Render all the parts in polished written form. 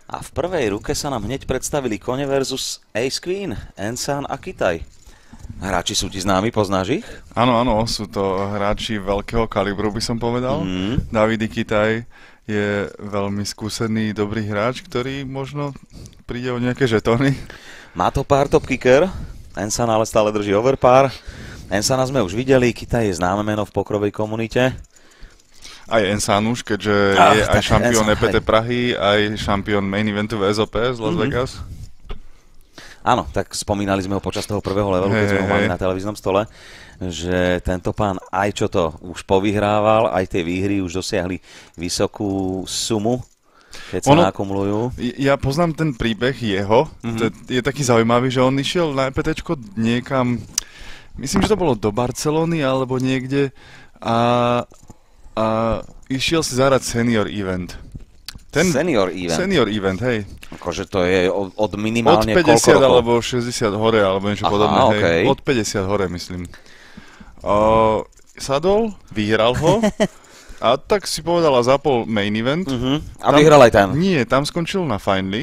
A v prvej ruke sa nám hneď predstavili kone versus Ace Queen, Ensan a Kitaj. Hráči sú ti známi, poznáš ich? Áno, áno, sú to hráči veľkého kalibru, by som povedal. David Kitaj je veľmi skúsený, dobrý hráč, ktorý možno príde o nejaké žetóny. Má to pár top kicker, Ensan ale stále drží overpár. Ensana sme už videli, Kitaj je známe meno v pokrovej komunite. Aj Ensan už, keďže je aj šampión EPT Prahy, aj šampión main eventu v SOP z Las Vegas. Áno, tak spomínali sme ho počas toho prvého levelu, keď sme ho mali na televíznom stole, že tento pán aj čo to už povyhrával, aj tie výhry už dosiahli vysokú sumu, keď sa nakumulujú. Ja poznám ten príbeh jeho, je taký zaujímavý, že on išiel na EPTčko niekam, myslím, že to bolo do Barcelony alebo niekde a išiel si zahrať senior event. Senior event? Senior event, hej. Akože to je od minimálne od 50 koľko rokov? Alebo 60 hore, alebo niečo podobné, okay. Hej. Od 50 hore, myslím. Sadol, vyhral ho a tak si povedal a zapol main event. A vyhral aj tam? Nie, tam skončil na finally.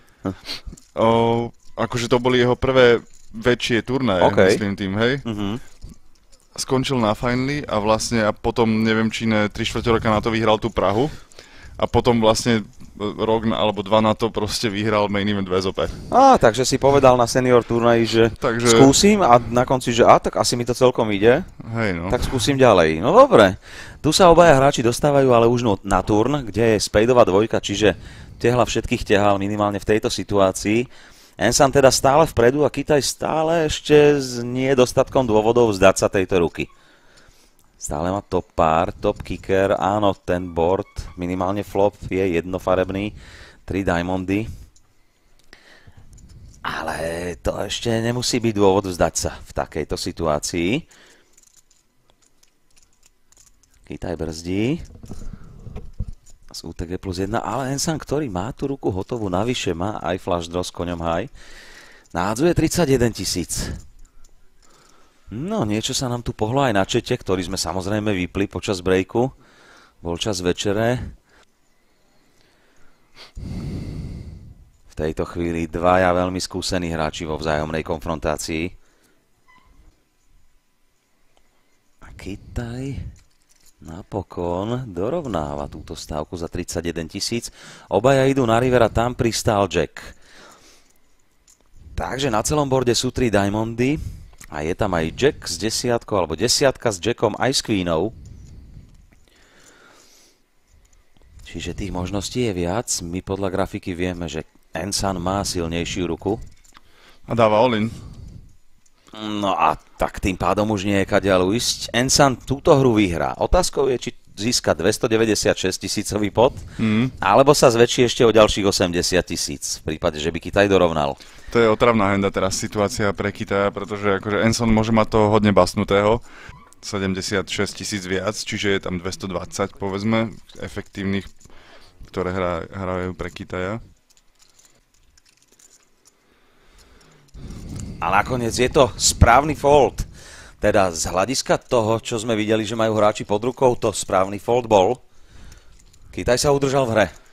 Akože to boli jeho prvé väčšie turnaje, myslím tým, hej. Skončil na finally a vlastne a potom neviem, či ne 3/4 roka na to vyhral tú Prahu a potom vlastne rok alebo dva na to proste vyhral main event v SOP. Takže si povedal na senior turnaji, že skúsim a na konci, že tak asi mi to celkom ide, tak skúsim ďalej. No dobre, tu sa obaja hráči dostávajú ale už na turn, kde je spejdová dvojka, čiže tehla všetkých tehal minimálne v tejto situácii. Ensan teda stále vpredu a Kitaj stále ešte s nedostatkom dôvodov vzdať sa tejto ruky. Stále má top pár, top kicker, áno, ten board, minimálne flop je jednofarebný, 3 diamondy. Ale to ešte nemusí byť dôvod vzdať sa v takejto situácii. Kitaj brzdí. Z UTG plus 1, ale Ensan, ktorý má tú ruku hotovú, navyše má aj flash draw s koňom high, nádzuje 31 000. No, niečo sa nám tu pohlo aj na čete, ktorý sme samozrejme vypli počas breaku. Bol čas večere. V tejto chvíli dvaja veľmi skúsení hráči vo vzájomnej konfrontácii. A Kitaj napokon dorovnáva túto stávku za 31 000. Obaja idú na river a tam pristál Jack. Takže na celom borde sú 3 diamondy a je tam aj Jack s desiatkou, alebo desiatka s Jackom aj s Queenou. Čiže tých možností je viac. My podľa grafiky vieme, že Ensan má silnejšiu ruku. A dáva all-in. No a tak tým pádom už nie je kadeľ ísť. Ensan túto hru vyhrá. Otázkou je, či získa 296 000 pot, alebo sa zväčší ešte o ďalších 80 000, v prípade, že by Kitaj dorovnal. To je otravná henda teraz situácia pre Kitaja, pretože akože Ensan môže mať toho hodne basnutého, 76 000 viac, čiže je tam 220, povedzme, efektívnych, ktoré hrajú pre Kitaja. A nakoniec je to správny fold. Teda z hľadiska toho, čo sme videli, že majú hráči pod rukou, to správny fold bol. Kitaj sa udržal v hre.